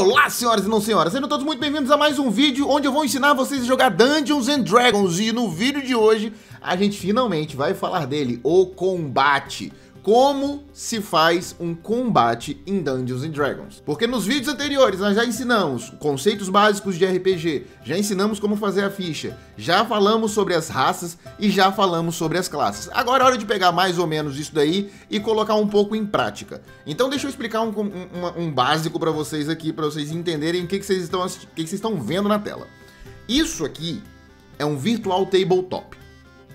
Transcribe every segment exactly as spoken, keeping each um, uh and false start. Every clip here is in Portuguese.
Olá, senhoras e não senhoras, sejam todos muito bem-vindos a mais um vídeo onde eu vou ensinar vocês a jogar Dungeons and Dragons. E no vídeo de hoje, a gente finalmente vai falar dele, o combate. Como se faz um combate em Dungeons and Dragons. Porque nos vídeos anteriores nós já ensinamos conceitos básicos de R P G, já ensinamos como fazer a ficha, já falamos sobre as raças e já falamos sobre as classes. Agora é hora de pegar mais ou menos isso daí e colocar um pouco em prática. Então deixa eu explicar um, um, um básico para vocês aqui, para vocês entenderem o que, que, vocês estão, o que, que vocês estão vendo na tela. Isso aqui é um Virtual Tabletop.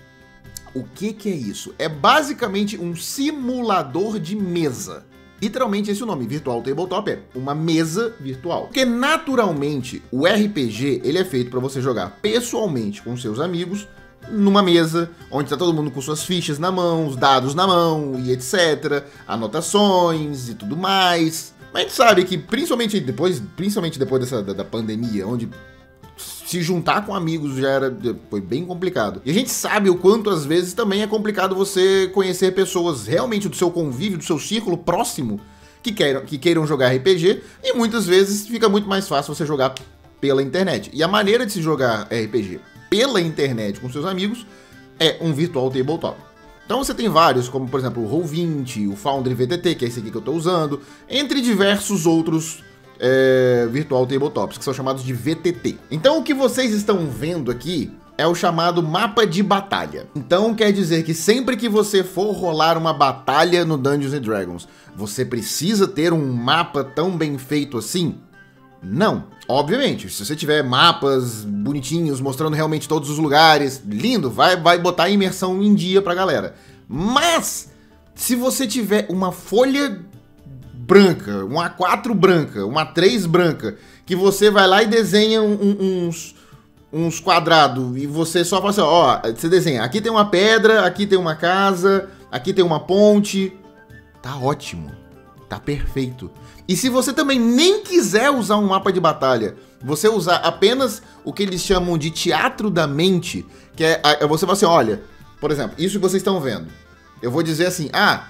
O que que é isso? É basicamente um simulador de mesa. Literalmente esse é o nome, Virtual Tabletop, é uma mesa virtual. Porque naturalmente o R P G ele é feito para você jogar pessoalmente com seus amigos, numa mesa, onde está todo mundo com suas fichas na mão, os dados na mão e etcétera, anotações e tudo mais. Mas a gente sabe que principalmente depois, principalmente depois dessa, da, da pandemia, onde se juntar com amigos já era, foi bem complicado. E a gente sabe o quanto às vezes também é complicado você conhecer pessoas realmente do seu convívio, do seu círculo próximo, que queiram, que queiram jogar R P G, e muitas vezes fica muito mais fácil você jogar pela internet. E a maneira de se jogar R P G pela internet com seus amigos é um Virtual Tabletop. Então você tem vários, como por exemplo o Roll vinte, o Foundry V T T, que é esse aqui que eu estou usando, entre diversos outros É, Virtual Tabletops, que são chamados de V T T. Então o que vocês estão vendo aqui é o chamado mapa de batalha. Então quer dizer que sempre que você for rolar uma batalha no Dungeons and Dragons, você precisa ter um mapa tão bem feito assim? Não. Obviamente, se você tiver mapas bonitinhos, mostrando realmente todos os lugares, lindo, vai, vai botar a imersão em dia pra galera. Mas, se você tiver uma folha branca, uma A quatro branca, uma A três branca, que você vai lá e desenha um, um, uns, uns quadrados, e você só fala assim, ó, você desenha, aqui tem uma pedra, aqui tem uma casa, aqui tem uma ponte, tá ótimo, tá perfeito. E se você também nem quiser usar um mapa de batalha, você usar apenas o que eles chamam de teatro da mente, que é, é você fala assim, olha, por exemplo, isso que vocês estão vendo, eu vou dizer assim, ah,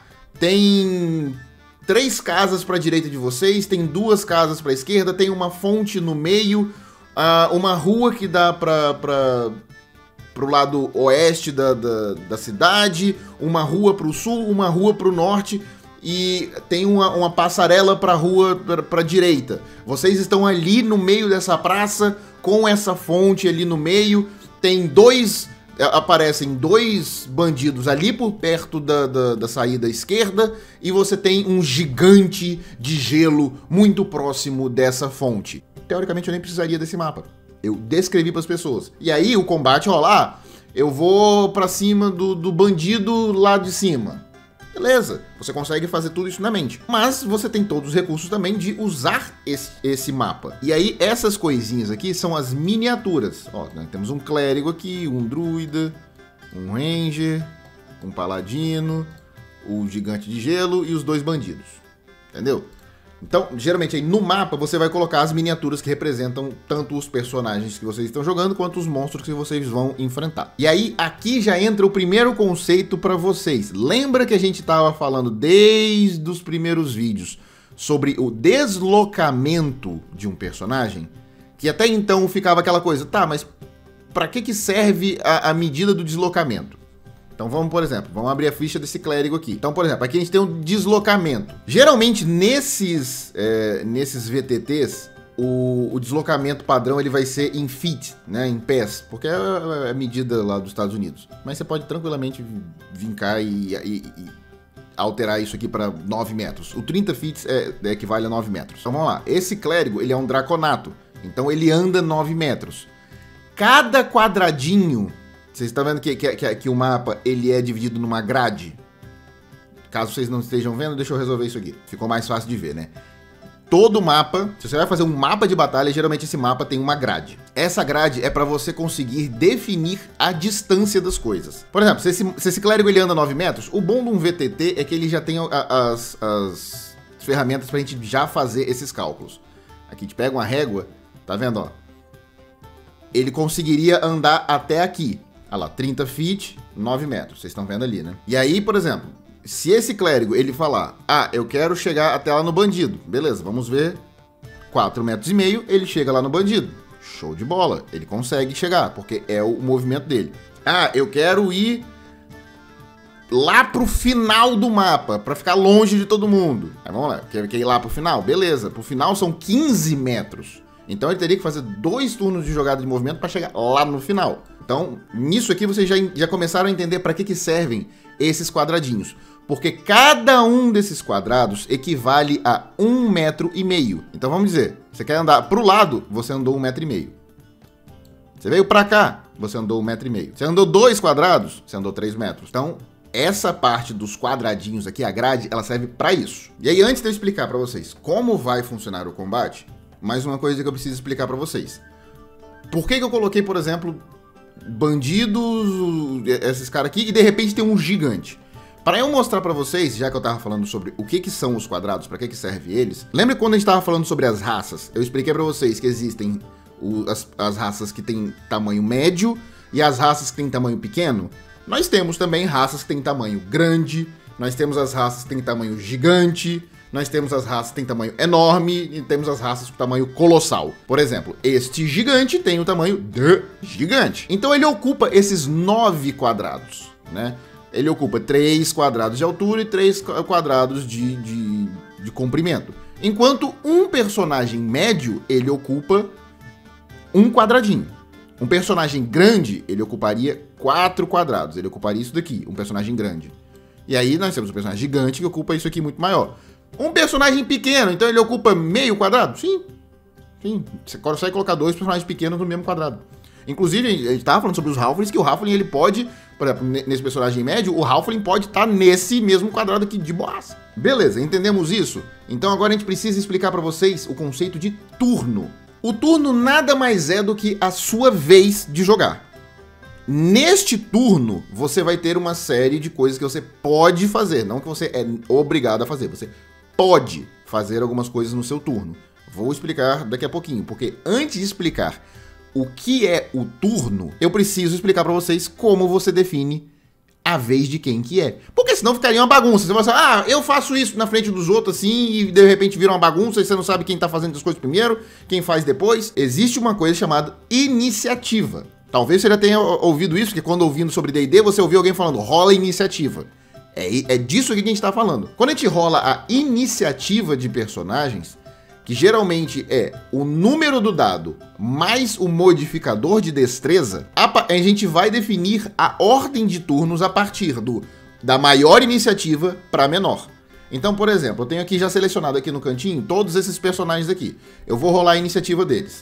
tem três casas para a direita de vocês, tem duas casas para a esquerda, tem uma fonte no meio, uh, uma rua que dá para o lado oeste da, da, da cidade, uma rua para o sul, uma rua para o norte e tem uma, uma passarela para a rua para a direita. Vocês estão ali no meio dessa praça com essa fonte ali no meio, tem dois... aparecem dois bandidos ali por perto da, da, da saída esquerda e você tem um gigante de gelo muito próximo dessa fonte. Teoricamente eu nem precisaria desse mapa. Eu descrevi para as pessoas. E aí o combate rolar, eu vou para cima do, do bandido lá de cima. Beleza, você consegue fazer tudo isso na mente. Mas você tem todos os recursos também de usar esse, esse mapa. E aí essas coisinhas aqui são as miniaturas. Ó, nós temos um clérigo aqui, um druida, um ranger, um paladino, o gigante de gelo e os dois bandidos. Entendeu? Então, geralmente aí no mapa você vai colocar as miniaturas que representam tanto os personagens que vocês estão jogando quanto os monstros que vocês vão enfrentar. E aí aqui já entra o primeiro conceito para vocês. Lembra que a gente estava falando desde os primeiros vídeos sobre o deslocamento de um personagem? Que até então ficava aquela coisa, tá, mas para que que serve a, a medida do deslocamento? Então vamos, por exemplo, vamos abrir a ficha desse clérigo aqui. Então, por exemplo, aqui a gente tem um deslocamento. Geralmente, nesses, é, nesses V T Ts, o, o deslocamento padrão ele vai ser em feet, né, em pés, porque é a medida lá dos Estados Unidos. Mas você pode tranquilamente vir cá e, e, e alterar isso aqui para nove metros. O trinta feet é, é equivale a nove metros. Então vamos lá. Esse clérigo, ele é um draconato. Então ele anda nove metros. Cada quadradinho... Vocês estão vendo que, que, que, que o mapa ele é dividido numa grade? Caso vocês não estejam vendo, deixa eu resolver isso aqui. Ficou mais fácil de ver, né? Todo mapa, se você vai fazer um mapa de batalha, geralmente esse mapa tem uma grade. Essa grade é para você conseguir definir a distância das coisas. Por exemplo, se esse, se esse clérigo ele anda nove metros, o bom de um V T T é que ele já tem a, as, as ferramentas para a gente já fazer esses cálculos. Aqui a gente pega uma régua, tá vendo, ó? Ele conseguiria andar até aqui. Olha lá, trinta feet, nove metros, vocês estão vendo ali, né? E aí, por exemplo, se esse clérigo, ele falar, ah, eu quero chegar até lá no bandido, beleza, vamos ver quatro metros e meio, ele chega lá no bandido. Show de bola, ele consegue chegar, porque é o movimento dele. Ah, eu quero ir lá pro final do mapa, pra ficar longe de todo mundo. Aí vamos lá, quer, quer ir lá pro final? Beleza, pro final são quinze metros. Então ele teria que fazer dois turnos de jogada de movimento para chegar lá no final. Então, nisso aqui vocês já, já começaram a entender para que, que servem esses quadradinhos. Porque cada um desses quadrados equivale a um metro e meio. Então vamos dizer, você quer andar pro lado, você andou um metro e meio. Você veio para cá, você andou um metro e meio. Você andou dois quadrados, você andou três metros. Então, essa parte dos quadradinhos aqui, a grade, ela serve para isso. E aí, antes de eu explicar para vocês como vai funcionar o combate, mais uma coisa que eu preciso explicar para vocês. Por que que eu coloquei, por exemplo, bandidos, esses caras aqui, e de repente tem um gigante? Para eu mostrar para vocês, já que eu tava falando sobre o que que são os quadrados, para que que serve eles, lembra quando a gente tava falando sobre as raças? Eu expliquei para vocês que existem o, as, as raças que têm tamanho médio e as raças que têm tamanho pequeno. Nós temos também raças que têm tamanho grande, nós temos as raças que têm tamanho gigante, nós temos as raças que têm tamanho enorme e temos as raças com tamanho colossal. Por exemplo, este gigante tem o tamanho de gigante. Então ele ocupa esses nove quadrados, né? Ele ocupa três quadrados de altura e três quadrados de, de, de comprimento. Enquanto um personagem médio, ele ocupa um quadradinho. Um personagem grande, ele ocuparia quatro quadrados. Ele ocuparia isso daqui, um personagem grande. E aí nós temos um personagem gigante que ocupa isso aqui muito maior. Um personagem pequeno, então ele ocupa meio quadrado? Sim. Sim. Você consegue colocar dois personagens pequenos no mesmo quadrado. Inclusive, a gente estava falando sobre os Halflings, que o Halfling, ele pode, por exemplo, nesse personagem médio, o Halfling pode estar nesse mesmo quadrado aqui de boas. Beleza, entendemos isso? Então agora a gente precisa explicar para vocês o conceito de turno. O turno nada mais é do que a sua vez de jogar. Neste turno, você vai ter uma série de coisas que você pode fazer, não que você é obrigado a fazer, você pode fazer algumas coisas no seu turno. Vou explicar daqui a pouquinho, porque antes de explicar o que é o turno, eu preciso explicar para vocês como você define a vez de quem que é. Porque senão ficaria uma bagunça. Você vai falar, ah, eu faço isso na frente dos outros assim, e de repente vira uma bagunça e você não sabe quem tá fazendo as coisas primeiro, quem faz depois. Existe uma coisa chamada iniciativa. Talvez você já tenha ouvido isso, porque quando ouvindo sobre D e D, você ouviu alguém falando, rola iniciativa. É, é disso aqui que a gente tá falando. Quando a gente rola a iniciativa de personagens, que geralmente é o número do dado mais o modificador de destreza, a, a gente vai definir a ordem de turnos a partir do, da maior iniciativa para a menor. Então, por exemplo, eu tenho aqui já selecionado aqui no cantinho todos esses personagens aqui. Eu vou rolar a iniciativa deles.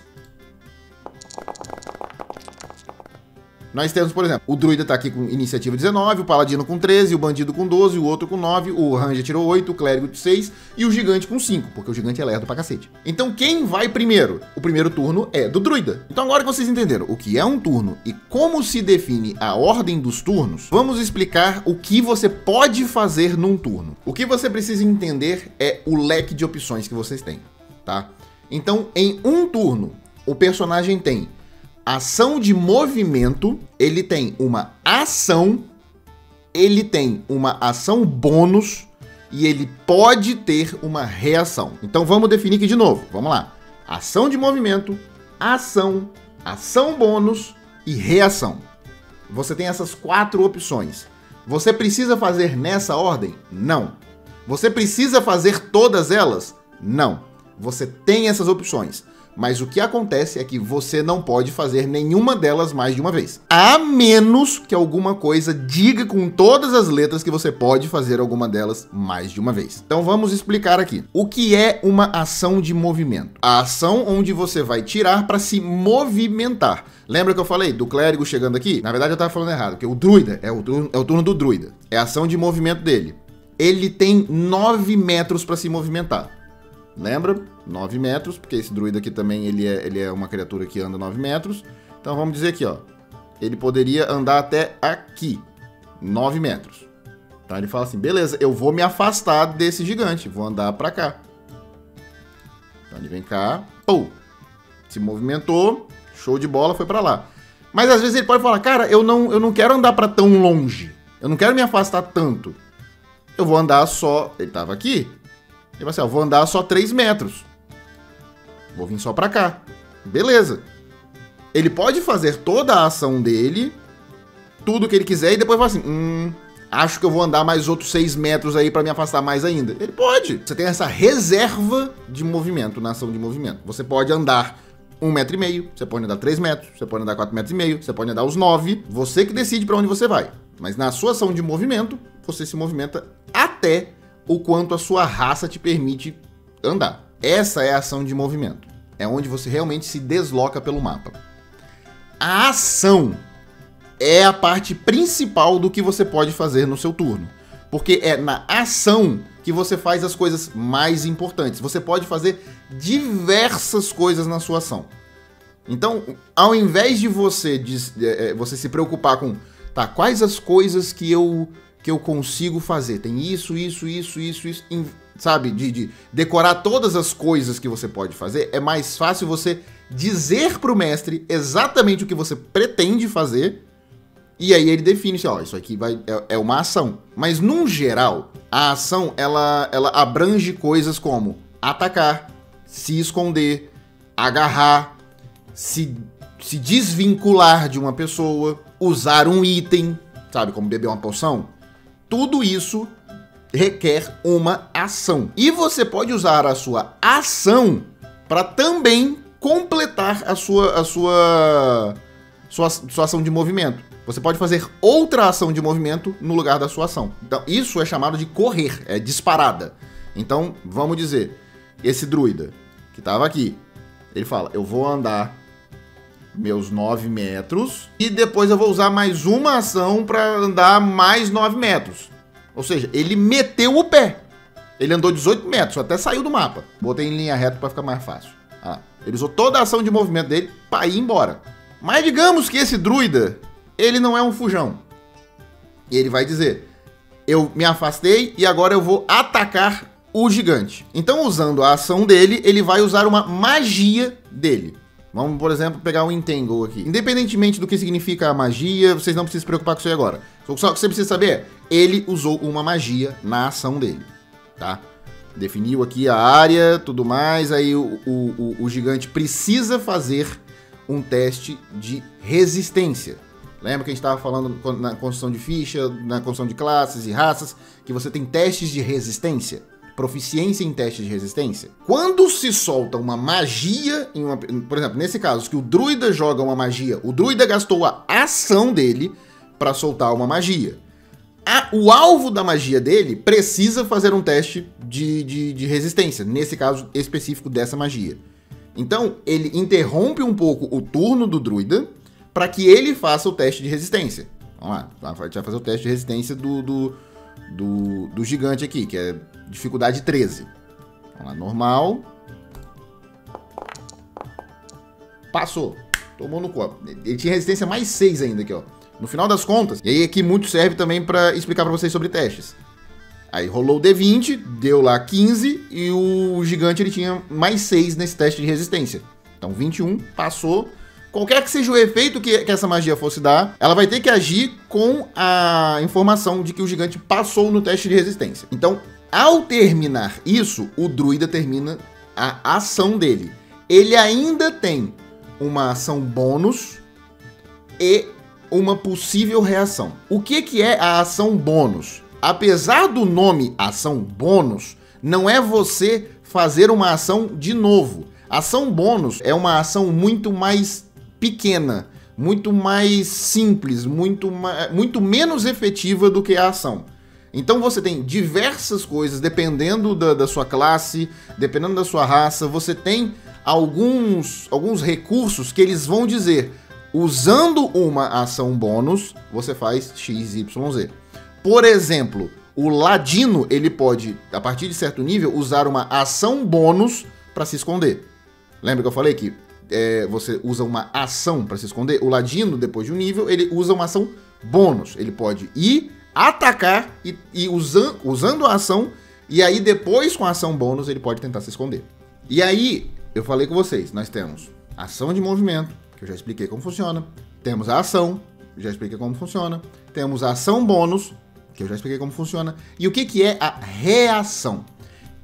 Nós temos, por exemplo, o druida tá aqui com iniciativa dezenove, o paladino com treze, o bandido com doze, o outro com nove, o ranger tirou oito, o clérigo de seis e o gigante com cinco, porque o gigante é lerdo pra cacete. Então quem vai primeiro? O primeiro turno é do druida. Então agora que vocês entenderam o que é um turno e como se define a ordem dos turnos, vamos explicar o que você pode fazer num turno. O que você precisa entender é o leque de opções que vocês têm, tá? Então em um turno, o personagem tem ação de movimento, ele tem uma ação, ele tem uma ação bônus e ele pode ter uma reação. Então vamos definir aqui de novo, vamos lá. Ação de movimento, ação, ação bônus e reação. Você tem essas quatro opções. Você precisa fazer nessa ordem? Não. Você precisa fazer todas elas? Não. Você tem essas opções. Mas o que acontece é que você não pode fazer nenhuma delas mais de uma vez. A menos que alguma coisa diga com todas as letras que você pode fazer alguma delas mais de uma vez. Então vamos explicar aqui. O que é uma ação de movimento? A ação onde você vai tirar para se movimentar. Lembra que eu falei do clérigo chegando aqui? Na verdade eu estava falando errado, porque o druida é o turno, é o turno do druida. É a ação de movimento dele. Ele tem nove metros para se movimentar. Lembra? nove metros, porque esse druida aqui também ele é, ele é uma criatura que anda nove metros. Então vamos dizer aqui, ó. Ele poderia andar até aqui, nove metros. Então ele fala assim, beleza, eu vou me afastar desse gigante, vou andar pra cá. Então ele vem cá, pô, se movimentou, show de bola, foi pra lá. Mas às vezes ele pode falar, cara, eu não, eu não quero andar pra tão longe, eu não quero me afastar tanto. Eu vou andar só, ele tava aqui, ele vai assim, ó, vou andar só três metros. Vou vir só pra cá. Beleza. Ele pode fazer toda a ação dele, tudo que ele quiser, e depois falar assim, hum, acho que eu vou andar mais outros seis metros aí pra me afastar mais ainda. Ele pode. Você tem essa reserva de movimento na ação de movimento. Você pode andar um metro e meio, você pode andar três metros, você pode andar quatro metros e meio, você pode andar os nove. Você que decide pra onde você vai. Mas na sua ação de movimento, você se movimenta até o quanto a sua raça te permite andar. Essa é a ação de movimento. É onde você realmente se desloca pelo mapa. A ação é a parte principal do que você pode fazer no seu turno. Porque é na ação que você faz as coisas mais importantes. Você pode fazer diversas coisas na sua ação. Então, ao invés de você, de, de, você se preocupar com, tá, quais as coisas que eu, que eu consigo fazer? Tem isso, isso, isso, isso, isso, sabe? De, de decorar todas as coisas que você pode fazer, é mais fácil você dizer pro mestre exatamente o que você pretende fazer. E aí ele define, ó, isso aqui vai, é, é uma ação. Mas, num geral, a ação, ela, ela abrange coisas como atacar, se esconder, agarrar, se, se desvincular de uma pessoa, usar um item, sabe, como beber uma poção. Tudo isso requer uma ação. E você pode usar a sua ação para também completar a sua, a sua, sua, sua ação de movimento. Você pode fazer outra ação de movimento no lugar da sua ação. Então, isso é chamado de correr, é disparada. Então, vamos dizer, esse druida que estava aqui, ele fala, eu vou andar meus nove metros e depois eu vou usar mais uma ação para andar mais nove metros. Ou seja, ele meteu o pé. Ele andou dezoito metros, até saiu do mapa. Botei em linha reta para ficar mais fácil. Ah, ele usou toda a ação de movimento dele para ir embora. Mas digamos que esse druida, ele não é um fujão. E ele vai dizer, eu me afastei e agora eu vou atacar o gigante. Então, usando a ação dele, ele vai usar uma magia dele. Vamos, por exemplo, pegar um Entangle aqui. Independentemente do que significa a magia, vocês não precisam se preocupar com isso aí agora. Só o que você precisa saber é, ele usou uma magia na ação dele, tá? Definiu aqui a área, tudo mais, aí o, o, o, o gigante precisa fazer um teste de resistência. Lembra que a gente estava falando na construção de ficha, na construção de classes e raças, que você tem testes de resistência? Proficiência em testes de resistência? Quando se solta uma magia, em uma, por exemplo, nesse caso, que o druida joga uma magia, o druida gastou a ação dele para soltar uma magia. A, o alvo da magia dele precisa fazer um teste de, de, de resistência, nesse caso específico dessa magia. Então, ele interrompe um pouco o turno do druida, para que ele faça o teste de resistência. Vamos lá, a gente vai fazer o teste de resistência do, do, do, do gigante aqui, que é dificuldade treze. Vamos lá, normal. Passou. Tomou no copo. Ele tinha resistência mais seis ainda aqui, ó. No final das contas, e aí aqui muito serve também para explicar para vocês sobre testes. Aí rolou o D vinte, deu lá quinze, e o gigante ele tinha mais seis nesse teste de resistência. Então vinte e um, passou. Qualquer que seja o efeito que, que essa magia fosse dar, ela vai ter que agir com a informação de que o gigante passou no teste de resistência. Então, ao terminar isso, o druida termina a ação dele. Ele ainda tem uma ação bônus e uma possível reação. O que, que é a ação bônus? Apesar do nome ação bônus, não é você fazer uma ação de novo. Ação bônus é uma ação muito mais pequena, muito mais simples, muito, ma muito menos efetiva do que a ação. Então você tem diversas coisas, dependendo da, da sua classe, dependendo da sua raça, você tem alguns, alguns recursos que eles vão dizer, usando uma ação bônus, você faz X, Y, Z. Por exemplo, o ladino, ele pode, a partir de certo nível, usar uma ação bônus para se esconder. Lembra que eu falei que É, você usa uma ação para se esconder? O ladino, depois de um nível, ele usa uma ação bônus. Ele pode ir, atacar e, e usa, usando a ação, e aí depois com a ação bônus ele pode tentar se esconder. E aí, eu falei com vocês, nós temos ação de movimento, que eu já expliquei como funciona. Temos a ação, já expliquei como funciona. Temos a ação bônus, que eu já expliquei como funciona. E o que, que é a reação?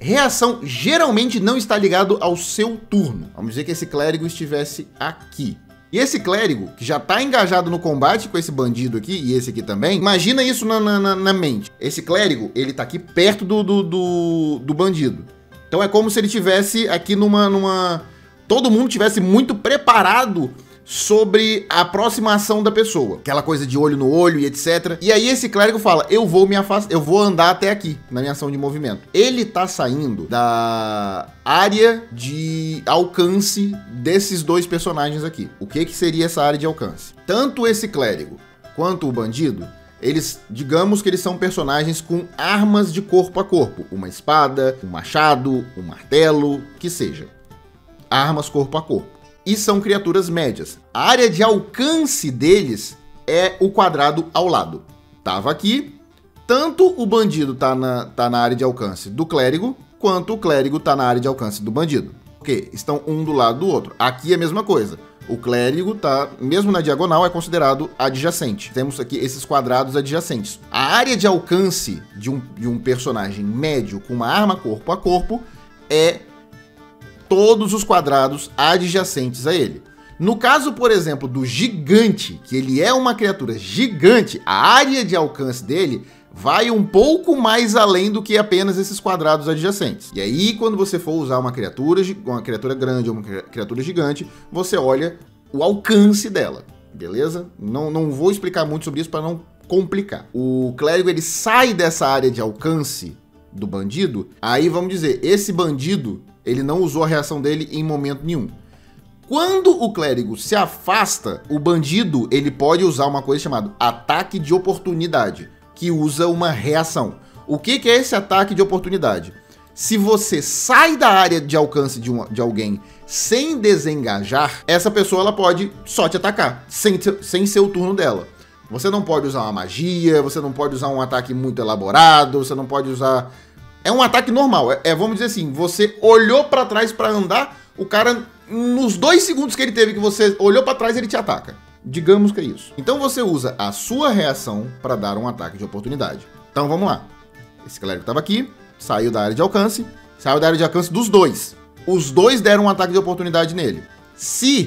Reação geralmente não está ligado ao seu turno. Vamos dizer que esse clérigo estivesse aqui. E esse clérigo, que já está engajado no combate com esse bandido aqui, e esse aqui também, imagina isso na, na, na mente. Esse clérigo, ele tá aqui perto do, do, do, do bandido. Então é como se ele tivesse aqui numa, numa... todo mundo tivesse muito preparado sobre a aproximação da pessoa. Aquela coisa de olho no olho e etcétera. E aí esse clérigo fala, eu vou me afastar, eu vou andar até aqui, na minha ação de movimento. Ele tá saindo da área de alcance desses dois personagens aqui. O que que seria essa área de alcance? Tanto esse clérigo quanto o bandido, eles, digamos que eles são personagens com armas de corpo a corpo. Uma espada, um machado, um martelo, que seja. Armas corpo a corpo. E são criaturas médias. A área de alcance deles é o quadrado ao lado. Tava aqui, tanto o bandido tá na, tá na área de alcance do clérigo, quanto o clérigo tá na área de alcance do bandido. Porque estão um do lado do outro. Aqui é a mesma coisa. O clérigo tá, mesmo na diagonal, é considerado adjacente. Temos aqui esses quadrados adjacentes. A área de alcance de um, de um personagem médio com uma arma corpo a corpo é todos os quadrados adjacentes a ele. No caso, por exemplo, do gigante, que ele é uma criatura gigante, a área de alcance dele vai um pouco mais além do que apenas esses quadrados adjacentes. E aí, quando você for usar uma criatura, uma criatura grande ou uma criatura gigante, você olha o alcance dela, beleza? Não, não vou explicar muito sobre isso para não complicar. O clérigo, ele sai dessa área de alcance do bandido, aí vamos dizer, esse bandido, ele não usou a reação dele em momento nenhum. Quando o clérigo se afasta, o bandido, ele pode usar uma coisa chamada ataque de oportunidade, que usa uma reação. O que que é esse ataque de oportunidade? Se você sai da área de alcance de, uma, de alguém sem desengajar, essa pessoa ela pode só te atacar, sem, sem ser o turno dela. Você não pode usar uma magia, você não pode usar um ataque muito elaborado, você não pode usar... É um ataque normal, é, é vamos dizer assim, você olhou pra trás pra andar, o cara, nos dois segundos que ele teve que você olhou pra trás, ele te ataca. Digamos que é isso. Então você usa a sua reação pra dar um ataque de oportunidade. Então vamos lá. Esse clérigo tava aqui, saiu da área de alcance, saiu da área de alcance dos dois. Os dois deram um ataque de oportunidade nele. Se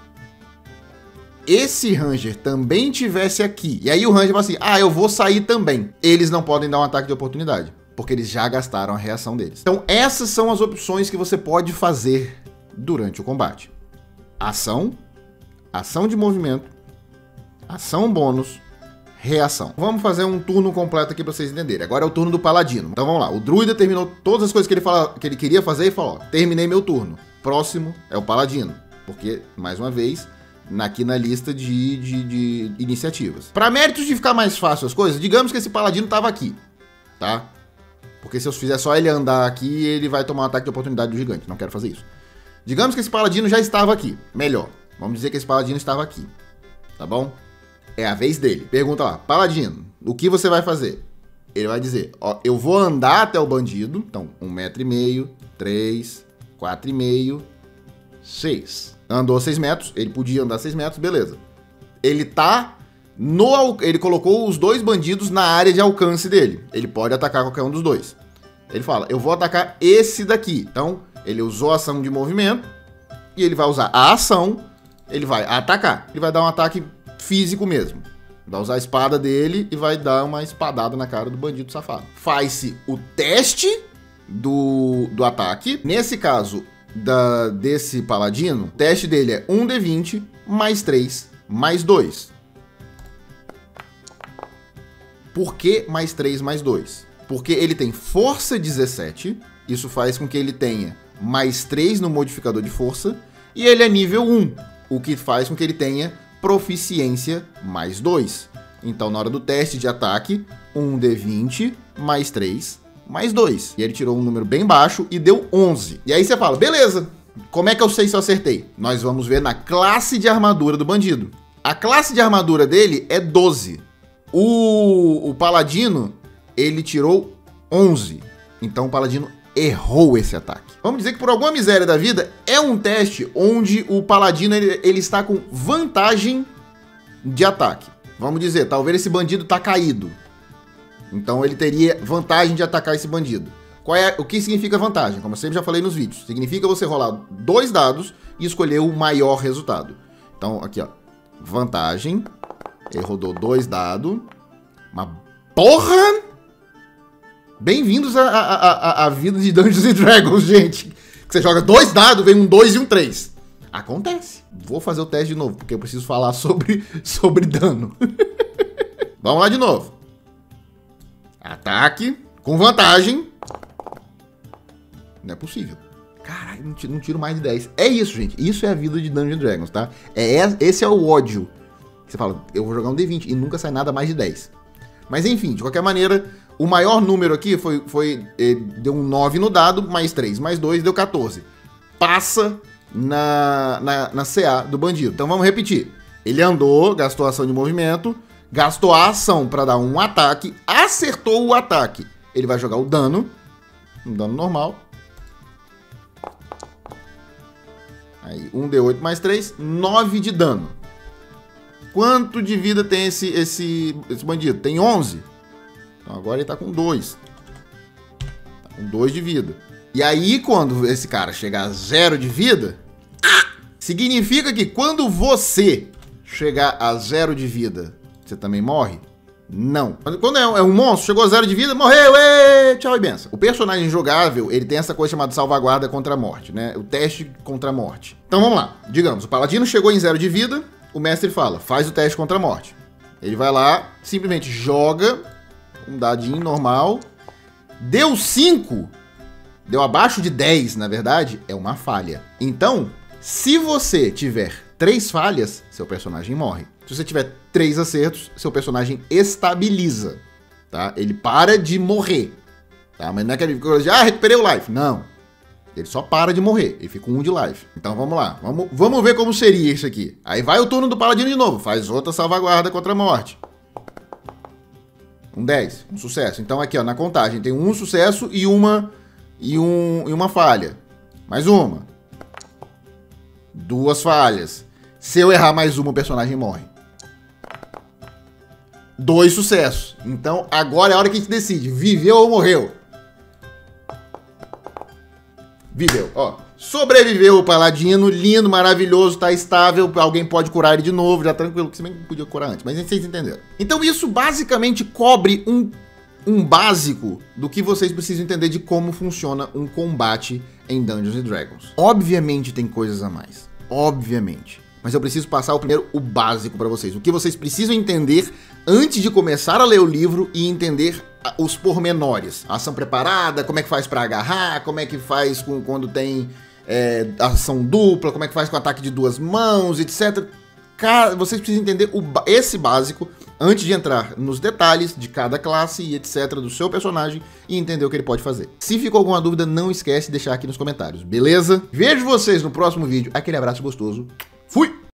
esse Ranger também tivesse aqui, e aí o Ranger fala assim, ah, eu vou sair também. Eles não podem dar um ataque de oportunidade, porque eles já gastaram a reação deles. Então essas são as opções que você pode fazer durante o combate. Ação, ação de movimento, ação bônus, reação. Vamos fazer um turno completo aqui para vocês entenderem. Agora é o turno do paladino. Então vamos lá, o druida terminou todas as coisas que ele, fala, que ele queria fazer e falou, ó, terminei meu turno. Próximo é o paladino, porque, mais uma vez, aqui na lista de, de, de iniciativas. Para méritos de ficar mais fácil as coisas, digamos que esse paladino tava aqui, tá? Porque se eu fizer só ele andar aqui, ele vai tomar um ataque de oportunidade do gigante. Não quero fazer isso. Digamos que esse paladino já estava aqui. Melhor. Vamos dizer que esse paladino estava aqui. Tá bom? É a vez dele. Pergunta lá. Paladino, o que você vai fazer? Ele vai dizer, ó, eu vou andar até o bandido. Então, um metro e meio, três, quatro e meio, seis. Andou seis metros. Ele podia andar seis metros, beleza. Ele tá... No, ele colocou os dois bandidos na área de alcance dele. Ele pode atacar qualquer um dos dois. Ele fala, eu vou atacar esse daqui. Então, ele usou a ação de movimento e ele vai usar a ação, ele vai atacar. Ele vai dar um ataque físico mesmo. Vai usar a espada dele e vai dar uma espadada na cara do bandido safado. Faz-se o teste do, do ataque. Nesse caso, da, desse paladino, o teste dele é um D vinte mais três mais dois. Por que mais três mais dois? Porque ele tem força dezessete, isso faz com que ele tenha mais três no modificador de força, e ele é nível um, o que faz com que ele tenha proficiência mais dois. Então, na hora do teste de ataque, um D vinte mais três mais dois. E ele tirou um número bem baixo e deu onze. E aí você fala, beleza, como é que eu sei se eu acertei? Nós vamos ver na classe de armadura do bandido. A classe de armadura dele é doze. O, o paladino, ele tirou onze. Então o paladino errou esse ataque. Vamos dizer que por alguma miséria da vida, é um teste onde o paladino ele, ele está com vantagem de ataque. Vamos dizer, talvez esse bandido está caído. Então ele teria vantagem de atacar esse bandido. Qual é, o que significa vantagem? Como eu sempre já falei nos vídeos. Significa você rolar dois dados e escolher o maior resultado. Então, aqui, ó. Vantagem. Ele rodou dois dados. Uma porra! Bem-vindos à, à, à, à vida de Dungeons and Dragons, gente. Que você joga dois dados, vem um dois e um três. Acontece. Vou fazer o teste de novo, porque eu preciso falar sobre, sobre dano. Vamos lá de novo. Ataque. Com vantagem. Não é possível. Caralho, não tiro, não tiro mais de dez. É isso, gente. Isso é a vida de Dungeons and Dragons, tá? É, esse é o ódio. Você fala, eu vou jogar um D vinte e nunca sai nada mais de dez. Mas enfim, de qualquer maneira, o maior número aqui foi, foi deu um nove no dado, mais três, mais dois, deu quatorze. Passa na, na, na C A do bandido. Então vamos repetir. Ele andou, gastou a ação de movimento, gastou a ação para dar um ataque, acertou o ataque. Ele vai jogar o dano, um dano normal. Aí, um D oito mais três, nove de dano. Quanto de vida tem esse, esse, esse bandido? Tem onze. Então agora ele tá com dois. Tá com dois de vida. E aí, quando esse cara chegar a zero de vida, significa que quando você chegar a zero de vida, você também morre? Não. Quando é um monstro, chegou a zero de vida, morreu, ê, tchau e benção. O personagem jogável, ele tem essa coisa chamada salvaguarda contra a morte, né? O teste contra a morte. Então vamos lá. Digamos, o paladino chegou em zero de vida, o mestre fala, faz o teste contra a morte. Ele vai lá, simplesmente joga um dadinho normal. Deu cinco, deu abaixo de dez, na verdade, é uma falha. Então, se você tiver três falhas, seu personagem morre. Se você tiver três acertos, seu personagem estabiliza, tá? Ele para de morrer, tá? Mas não é aquele coisa de, ah, recuperei o life. Não. Ele só para de morrer. Ele fica com um de life. Então vamos lá. Vamos, vamos ver como seria isso aqui. Aí vai o turno do paladino de novo. Faz outra salvaguarda contra a morte. Um dez. Um sucesso. Então aqui, ó, na contagem tem um sucesso e uma, e um, e uma falha. Mais uma. Duas falhas. Se eu errar mais uma, o personagem morre. Dois sucessos. Então agora é a hora que a gente decide. Viveu ou morreu? Viveu, ó. Sobreviveu o paladino, lindo, maravilhoso, tá estável. Alguém pode curar ele de novo, já tranquilo, que se bem que podia curar antes, mas vocês entenderam. Então isso basicamente cobre um, um básico do que vocês precisam entender de como funciona um combate em Dungeons and Dragons. Obviamente tem coisas a mais, obviamente. Mas eu preciso passar o primeiro, o básico para vocês. O que vocês precisam entender antes de começar a ler o livro e entender os pormenores. A ação preparada, como é que faz para agarrar, como é que faz com, quando tem é, ação dupla, como é que faz com ataque de duas mãos, etcétera. Cara, vocês precisam entender o, esse básico antes de entrar nos detalhes de cada classe e etcétera do seu personagem e entender o que ele pode fazer. Se ficou alguma dúvida, não esquece de deixar aqui nos comentários, beleza? Vejo vocês no próximo vídeo. Aquele abraço gostoso. Fui!